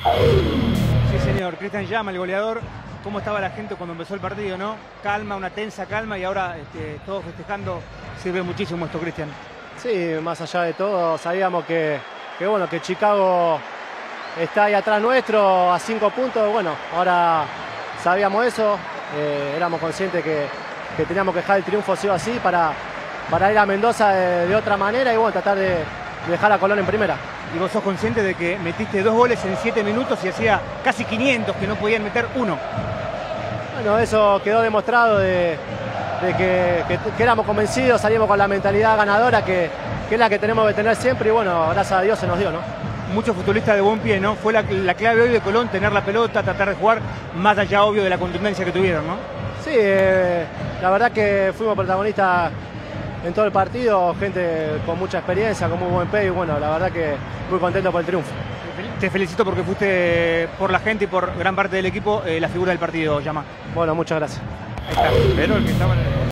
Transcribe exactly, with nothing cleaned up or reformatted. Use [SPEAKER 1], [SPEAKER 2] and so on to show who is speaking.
[SPEAKER 1] Sí, señor. Cristian Llama, el goleador. ¿Cómo estaba la gente cuando empezó el partido, no? Calma, una tensa calma y ahora este, todos festejando. Sirve muchísimo esto, Cristian.
[SPEAKER 2] Sí, más allá de todo, sabíamos que, que, bueno, que Chicago está ahí atrás nuestro a cinco puntos. Bueno, ahora sabíamos eso. Eh, éramos conscientes que, que teníamos que dejar el triunfo sí o así para, para ir a Mendoza de, de otra manera y bueno, tratar de, de dejar a Colón en primera.
[SPEAKER 1] Y vos sos consciente de que metiste dos goles en siete minutos y hacía casi quinientos que no podían meter uno.
[SPEAKER 2] Bueno, eso quedó demostrado de, de que, que, que éramos convencidos, salimos con la mentalidad ganadora que, que es la que tenemos que tener siempre y bueno, gracias a Dios se nos dio, ¿no?
[SPEAKER 1] Muchos futbolistas de buen pie, ¿no? Fue la, la clave hoy de Colón, tener la pelota, tratar de jugar, más allá, obvio, de la contundencia que tuvieron, ¿no?
[SPEAKER 2] Sí, eh, la verdad que fuimos protagonistas en todo el partido, gente con mucha experiencia, con muy buen pie y bueno, la verdad que muy contento por el triunfo.
[SPEAKER 1] Te felicito porque fuiste por la gente y por gran parte del equipo eh, la figura del partido, Llama.
[SPEAKER 2] Bueno, muchas gracias.
[SPEAKER 1] Ahí está. Pero el que estaba en el...